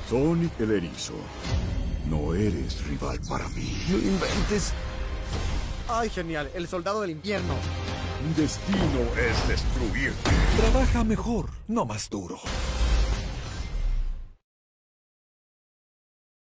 Sonic el Erizo, no eres rival para mí. No inventes. ¡Ay, genial! El soldado del invierno. Mi destino es destruirte. Trabaja mejor, no más duro.